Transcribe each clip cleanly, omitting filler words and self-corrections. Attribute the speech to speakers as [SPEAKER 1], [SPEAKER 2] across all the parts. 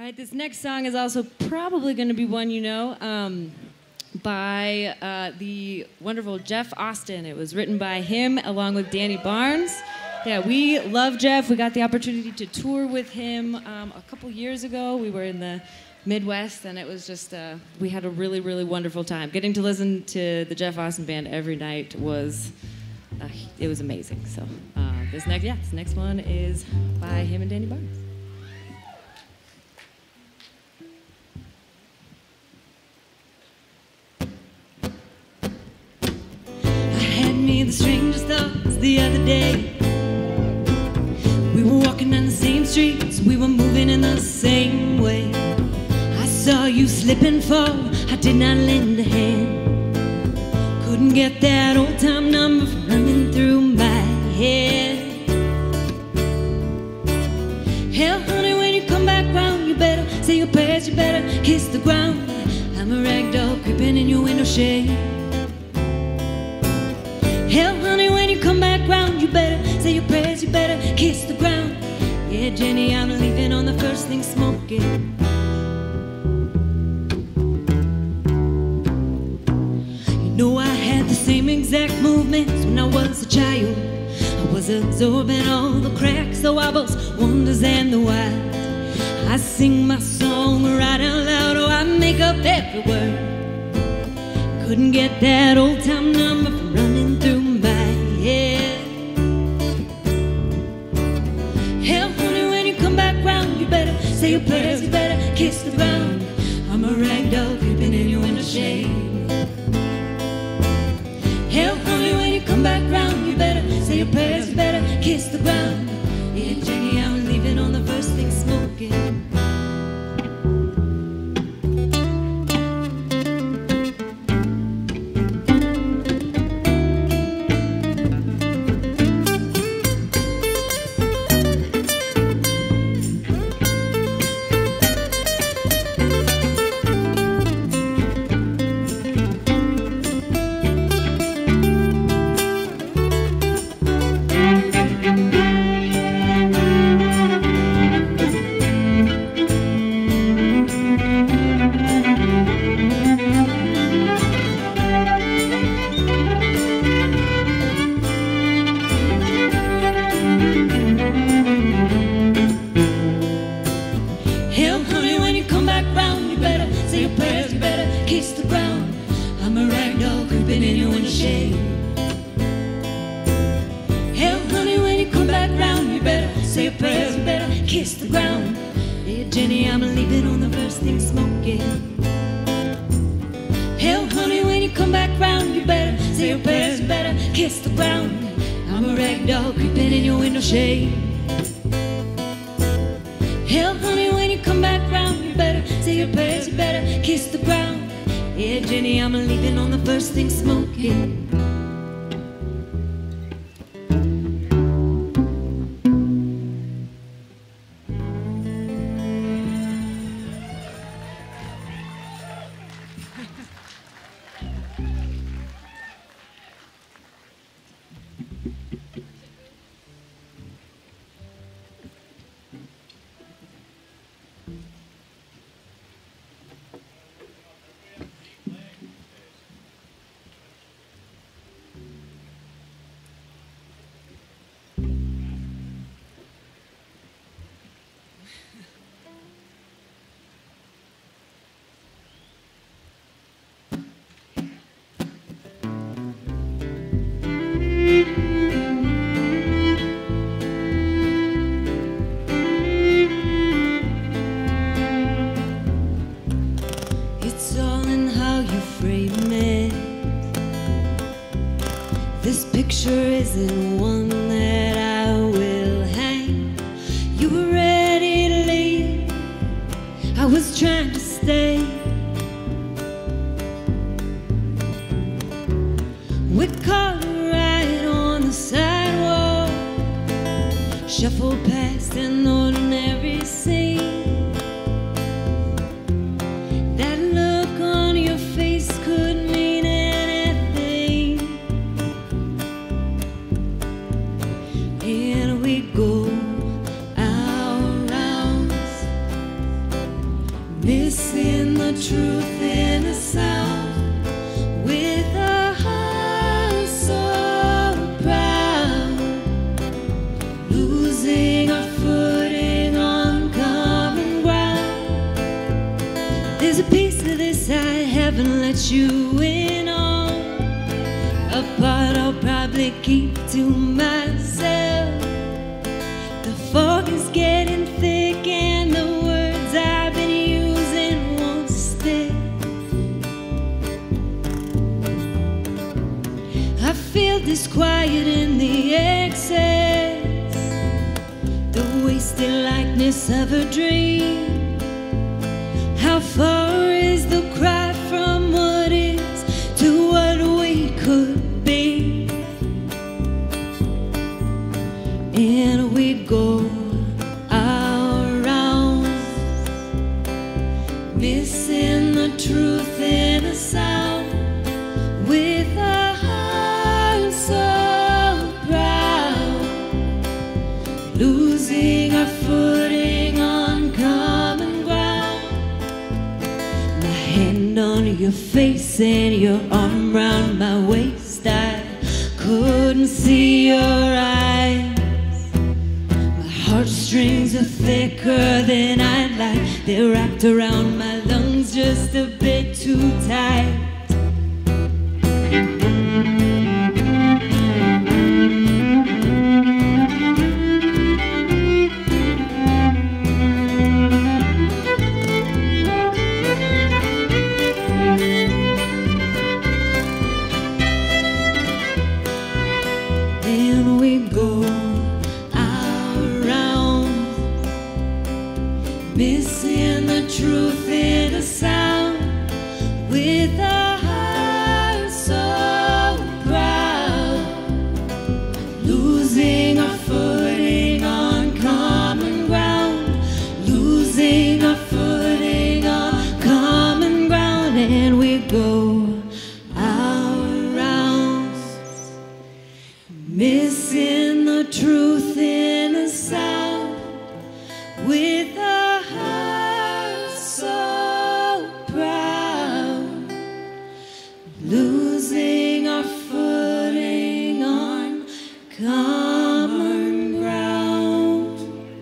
[SPEAKER 1] All right, this next song is also probably going to be one you know, by the wonderful Jeff Austin. It was written by him along with Danny Barnes. Yeah, we love Jeff. We got the opportunity to tour with him a couple years ago. We were in the Midwest, and it was just, we had a really, really wonderful time. Getting to listen to the Jeff Austin Band every night was, it was amazing. So this next one is by him and Danny Barnes.
[SPEAKER 2] The strangest thoughts the other day. We were walking down the same streets, we were moving in the same way. I saw you slip and fall, I did not lend a hand. Couldn't get that old time number from running through my head. Hell, honey, when you come back round, you better say your prayers, you better kiss the ground. I'm a rag doll creeping in your window shade. Hell, honey, when you come back round, you better say your prayers, you better kiss the ground. Yeah, Jenny, I'm leaving on the first thing smoking. You know I had the same exact movements when I was a child. I was absorbing all the cracks, the wobbles, wonders, and the wilds. I sing my song right out loud, oh, I make up every word. Couldn't get that old time number from running through my head. Hell, honey, when you come back round, you better say your prayers, you better kiss the ground. I'm a rag doll creeping in your window shade. Hell, honey, when you come back round, you better say your prayers, you better kiss the ground. Yeah, Jenny, I'm leaving on the first thing smoking. chewing on a part I'll probably keep to myself. The fog is getting thick and the words I've been using won't stick. I feel disquiet in the excess, the wasted likeness of a dream. How far is the cry from what is to what we could be? And we go our rounds, missing the truth in a sound, with a heart so proud, losing our footing on common ground. My hand on your face and your arm round my waist, I couldn't see your eyes. Heartstrings are thicker than I'd like, they're wrapped around my lungs just a bit too tight. And we go missing the truth in a sound, with a heart so proud, losing our footing on common ground, losing our footing on common ground. And we go our rounds, missing the truth in a sound, with a heart so proud, losing our footing on common ground.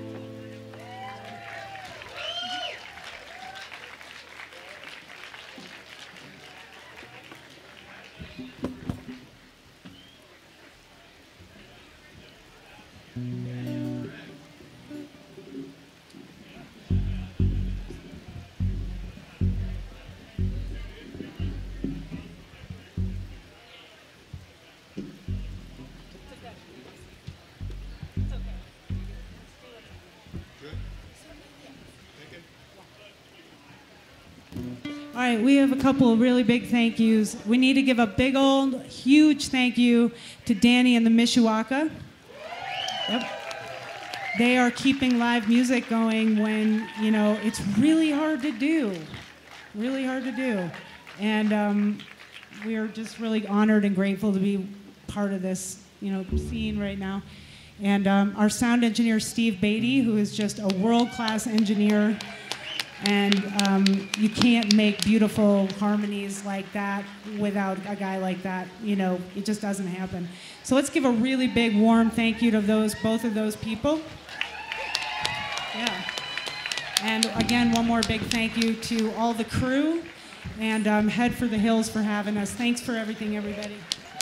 [SPEAKER 3] All right, we have a couple of really big thank yous. We need to give a big old, huge thank you to Danny and the Mishawaka. Yep. They are keeping live music going when, you know, it's really hard to do. Really hard to do. And we are just really honored and grateful to be part of this, you know, scene right now. And our sound engineer, Steve Beatty, who is just a world-class engineer. And you can't make beautiful harmonies like that without a guy like that. You know, it just doesn't happen. So let's give a really big, warm thank you to both of those people. Yeah. And again, one more big thank you to all the crew and Head for the Hills for having us. Thanks for everything, everybody.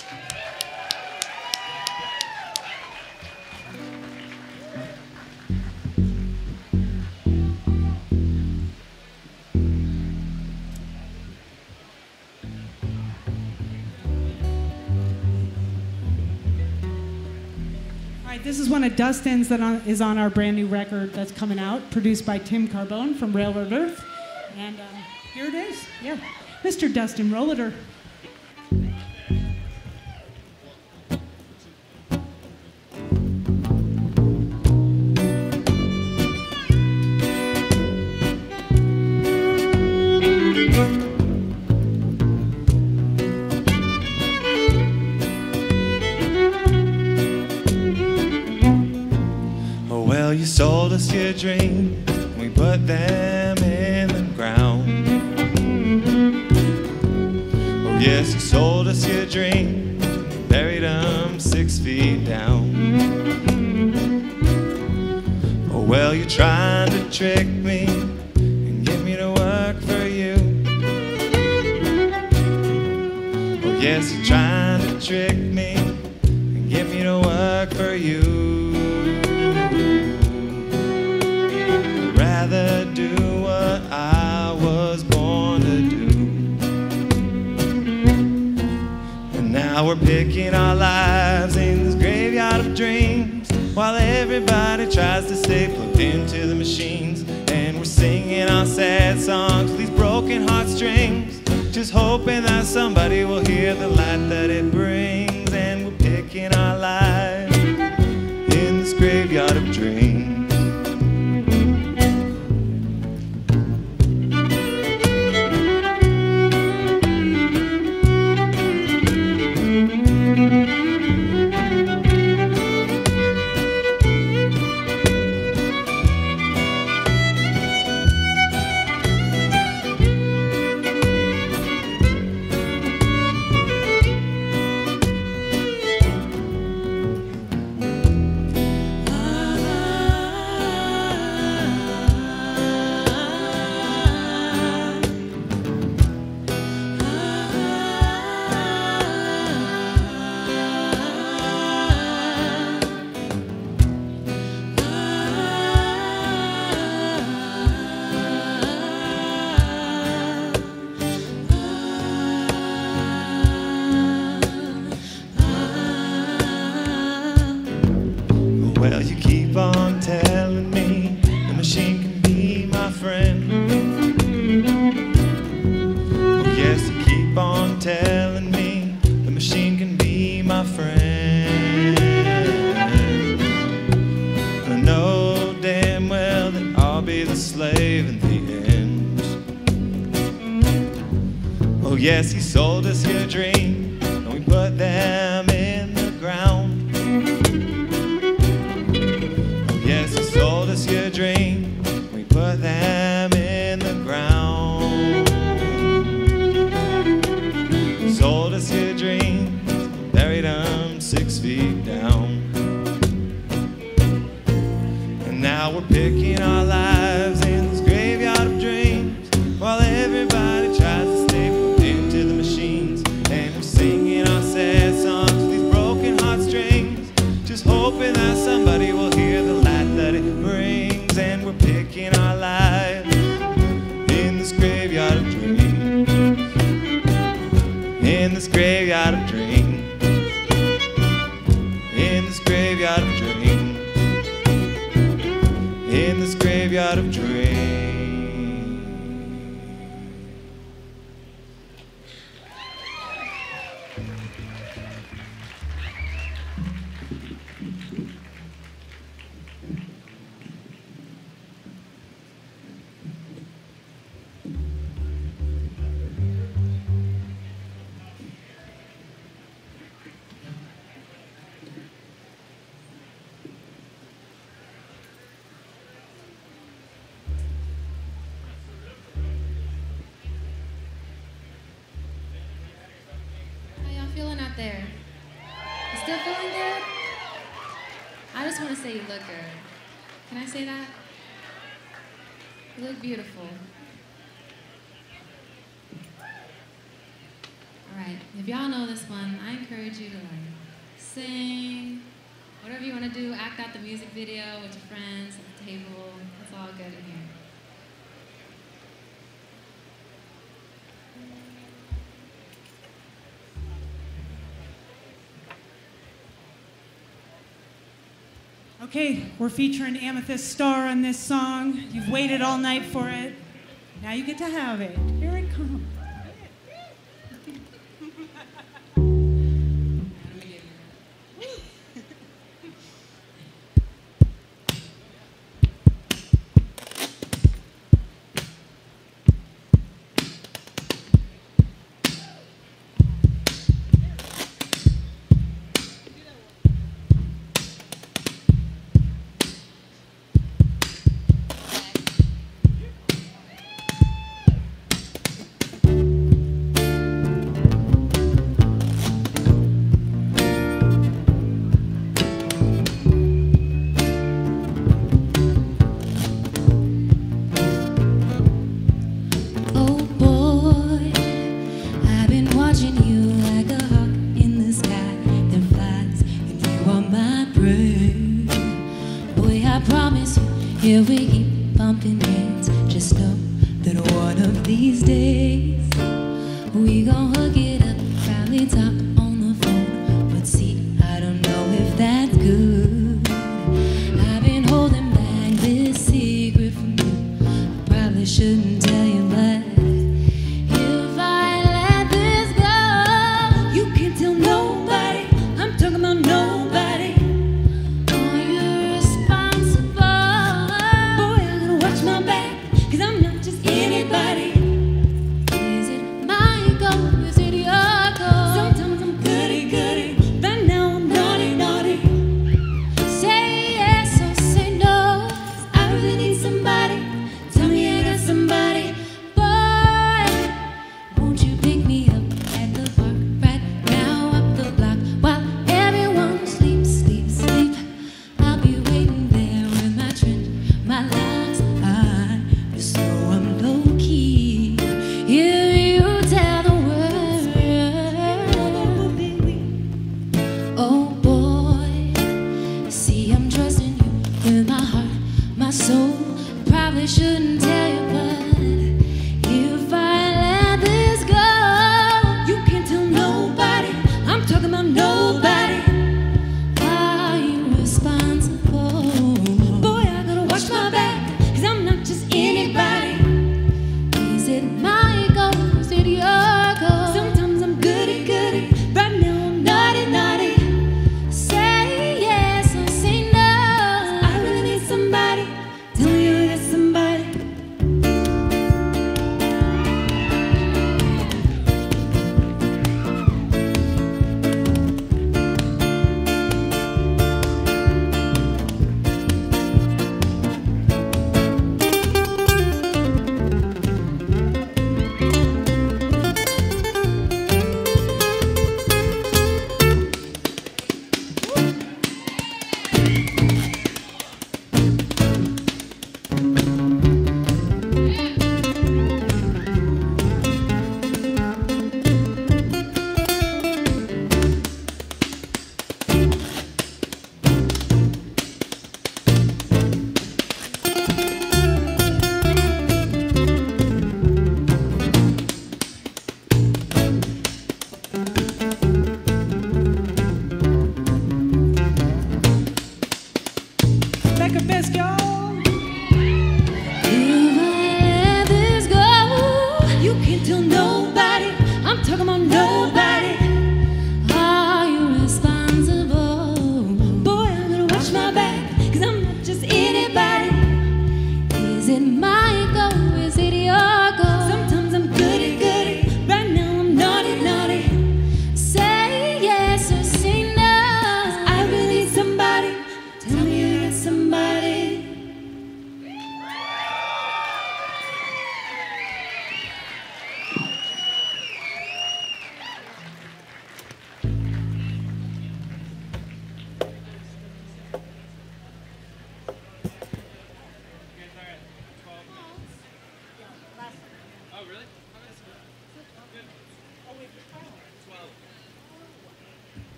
[SPEAKER 3] This is one of Dustin's that is on our brand new record that's coming out, produced by Tim Carbone from Railroad Earth. And here it is. Yeah. Mr. Dustin Rolliter.
[SPEAKER 4] Well, you sold us your dreams, we put them in the ground. Oh yes, you sold us your dreams, buried them 6 feet down. Oh well, you're trying to trick me and get me to work for you. Yes, you're trying to trick me and get me to work for you. I'd rather do what I was born to do. And now we're picking our lives in this graveyard of dreams, while everybody tries to stay plugged into the machines. And we're singing our sad songs with these broken heartstrings, just hoping that somebody will hear the light that it brings. And we're picking our lives in this graveyard of dreams. Well, you keep on telling me the machine can be my friend. Oh yes, you keep on telling me the machine can be my friend. But I know damn well that I'll be the slave in the end. Oh yes, he sold us your dream, and we put them in the ground. Sold us your dream, we put them in the ground. Sold us your dream, buried them 6 feet down. And now we're picking our lives in this graveyard of dreams, while everybody tries to stay plugged into the machines. And we're singing our sad songs with these broken heartstrings, just hoping that somebody will hear the light that it brings. And we're picking our lives in this graveyard of dreams, in this graveyard of dreams, in this graveyard of dreams, in this graveyard of dreams.
[SPEAKER 5] Feeling out there? You still feeling good? I just want to say you look good. Can I say that? You look beautiful. All right, if y'all know this one, I encourage you to like sing, whatever you want to do, act out the music video with your friends at the table. It's all good in here.
[SPEAKER 3] Okay, we're featuring Amethyst Star on this song. You've waited all night for it. Now you get to have it. Here it comes.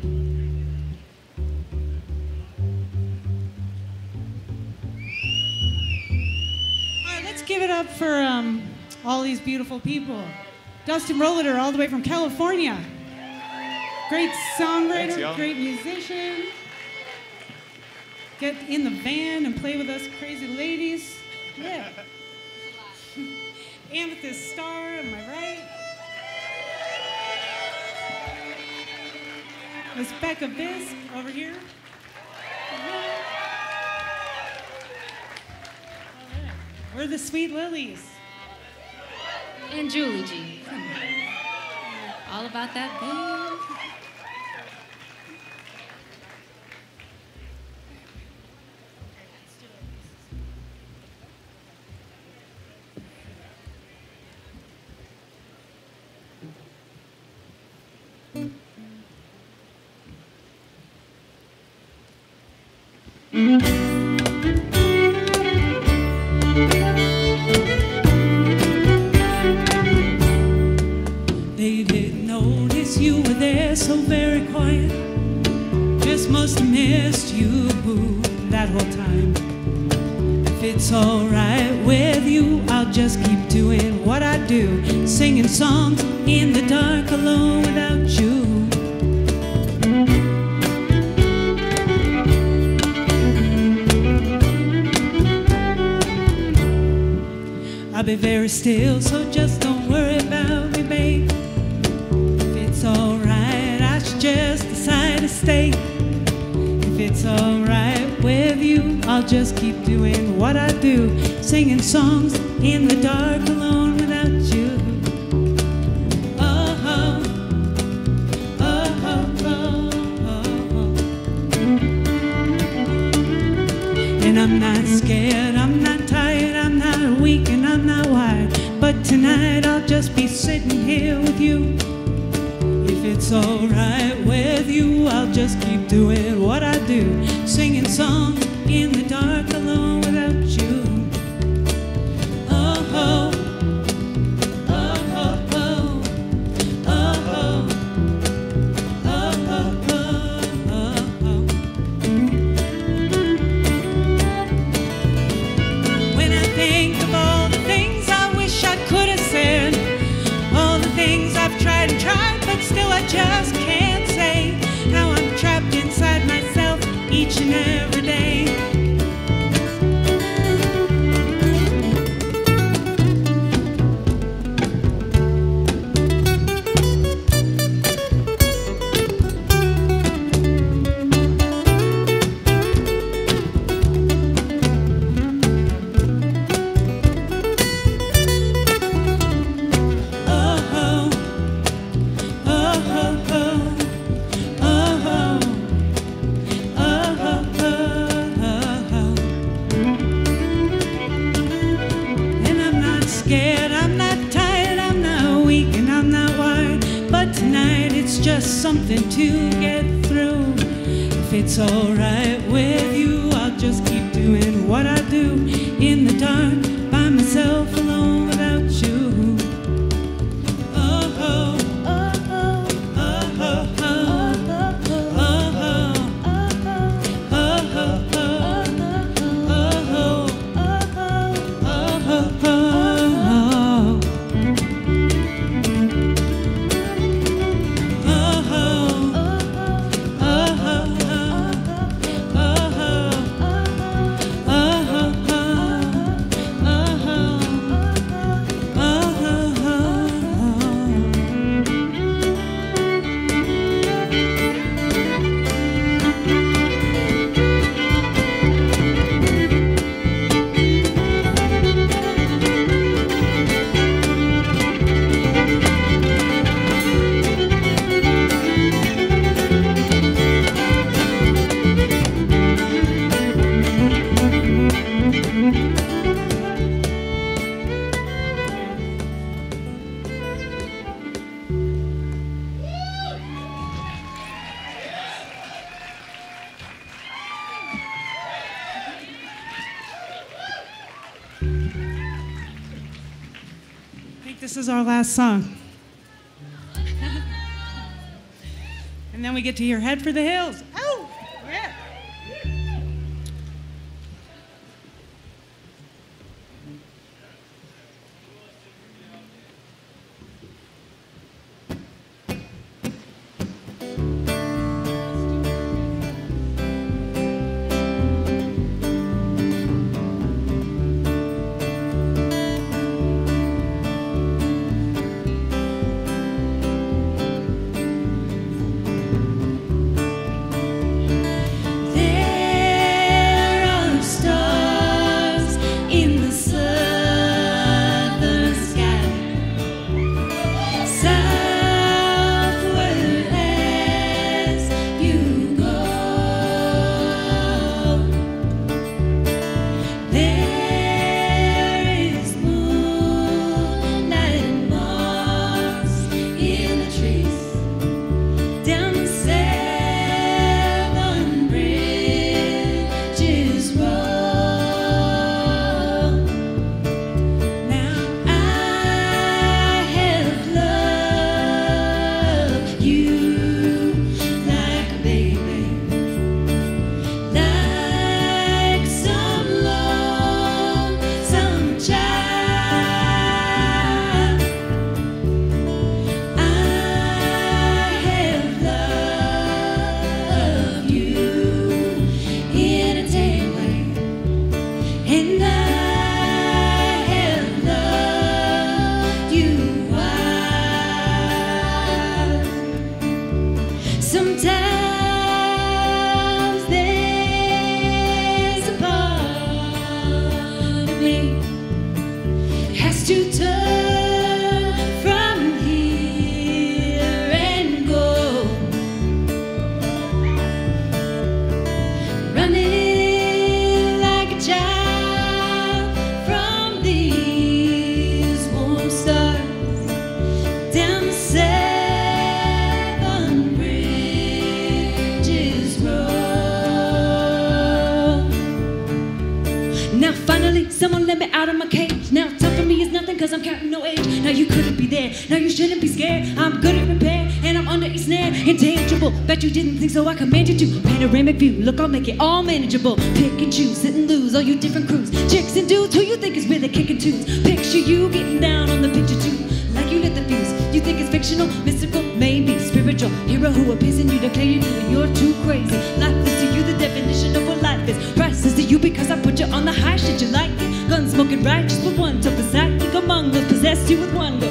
[SPEAKER 3] All right, let's give it up for all these beautiful people. Dustin Rolliter, all the way from California. Great songwriter,
[SPEAKER 4] Thanks,
[SPEAKER 3] great musician. Get in the van and play with us crazy ladies. Yeah. Amethyst Star, am I right? Miss Becca Bisk over here. All right. We're the Sweet Lillies.
[SPEAKER 5] And Julie G. Come on. All about that babe.
[SPEAKER 2] They didn't notice you were there, so very quiet. Just must have missed you, boo, that whole time. If it's alright with you, I'll just keep doing what I do, singing songs in the dark alone without you. I'll be very still, so just don't worry about me, babe. If it's alright, I should just decide to stay. If it's alright with you, I'll just keep doing what I do, singing songs in the dark alone without you. Oh, oh, oh, oh, oh, oh. And I'm not scared, I'm not tired, I'm not weak, and I'm not wired. But tonight I'll just be sitting here with you. If it's alright with you, I'll just keep doing what I do, singing songs in the dark alone without you. Oh, oh, oh, oh, oh, oh, oh, oh, oh, oh, oh. When I think of all the things I wish I could have said, all the things I've tried and tried, but still I just can't say, how I'm trapped inside myself each and every day. Something to get through. If it's alright with you, I'll just keep doing what I do in the dark by myself alone without you. Oh, oh, oh, oh, oh, oh, oh, This is our last song. And
[SPEAKER 3] And then we get to hear Head for the Hills. Oh, yeah.
[SPEAKER 2] Someone let me out of my cage. Now tough for me is nothing cause I'm counting no age. Now you couldn't be there, now you shouldn't be scared. I'm good at repair and I'm under each snare. Intangible, bet you didn't think so I command you to. Panoramic view, look I'll make it all manageable. Pick and choose, sit and lose, all you different crews. Chicks and dudes, who you think is really kicking tunes. Picture you getting down on the picture too. Like you lit the fuse, you think it's fictional, mystical, maybe spiritual. Hero who are pissing you, declare you new and you're too crazy. Life is to you the definition of what life is. Priceless to you because I put you on the high shit you like it. Gun smoking righteous for one, tough as I think among us, possessed you with wonder.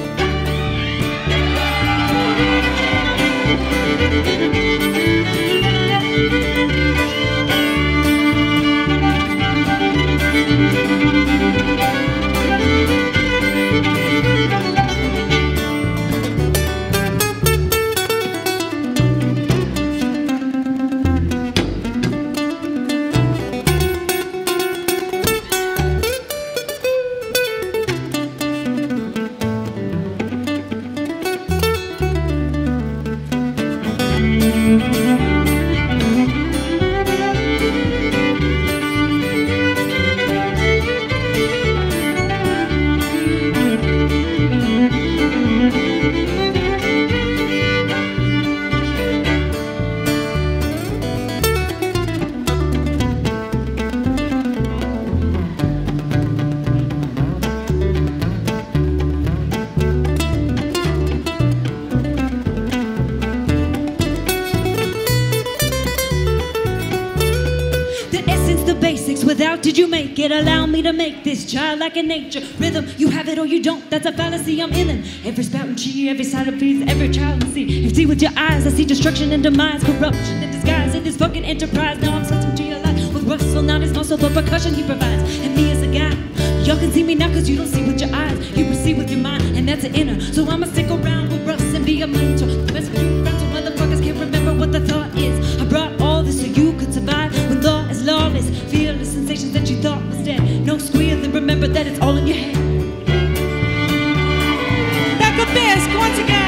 [SPEAKER 2] Without did you make it? Allow me to make this childlike in nature. Rhythm, you have it or you don't. That's a fallacy I'm in. Every spout and chi, every side of peace, every child you see. You see with your eyes, I see destruction and demise, corruption and disguise in this fucking enterprise. Now I'm such to your life with Russell, not his muscle, but percussion he provides. And me as a guy, y'all can see me now cause you don't see with your eyes. You perceive with your mind, and that's an inner. So I'ma stick around with Russ and be a mentor. The best for you, friends, so motherfuckers can't remember what the thought is. I brought all this so you could survive when law is lawless. Fearless sensations that you thought was dead. No squealing, remember that it's all in your head.
[SPEAKER 3] Back up Fisk once again.